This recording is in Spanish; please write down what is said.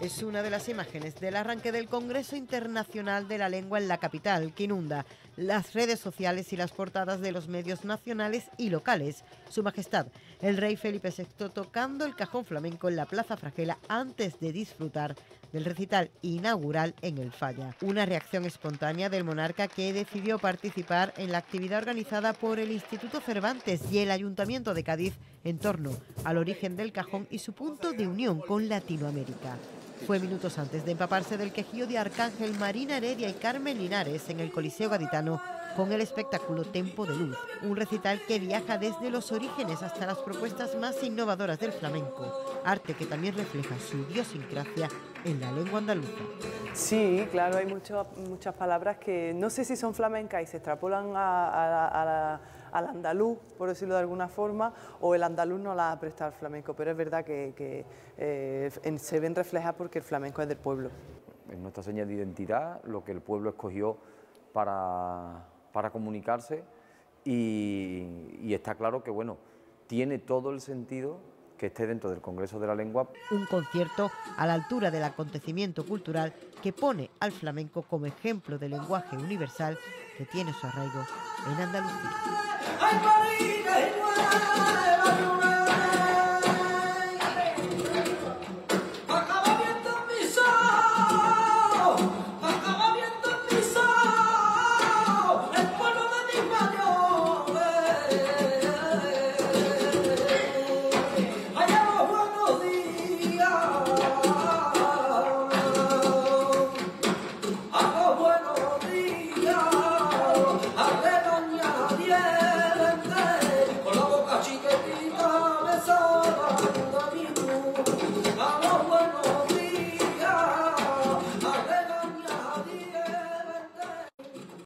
Es una de las imágenes del arranque del Congreso Internacional de la Lengua en la capital, que inunda las redes sociales y las portadas de los medios nacionales y locales. Su Majestad, el rey Felipe VI, tocando el cajón flamenco en la Plaza Fraguela antes de disfrutar del recital inaugural en el Falla. Una reacción espontánea del monarca, que decidió participar en la actividad organizada por el Instituto Cervantes y el Ayuntamiento de Cádiz en torno al origen del cajón y su punto de unión con Latinoamérica. Fue minutos antes de empaparse del quejío de Arcángel, Marina Heredia y Carmen Linares en el Coliseo Gaditano con el espectáculo Tempo de Luz, un recital que viaja desde los orígenes hasta las propuestas más innovadoras del flamenco, arte que también refleja su idiosincrasia en la lengua andaluza. Sí, claro, hay muchas palabras que no sé si son flamencas y se extrapolan al andaluz, por decirlo de alguna forma, o el andaluz no las ha prestado al flamenco, pero es verdad que se ven reflejadas porque el flamenco es del pueblo. Es nuestra señal de identidad, lo que el pueblo escogió para comunicarse y está claro que, bueno, tiene todo el sentido que esté dentro del Congreso de la Lengua. Un concierto a la altura del acontecimiento cultural que pone al flamenco como ejemplo de lenguaje universal que tiene su arraigo en Andalucía.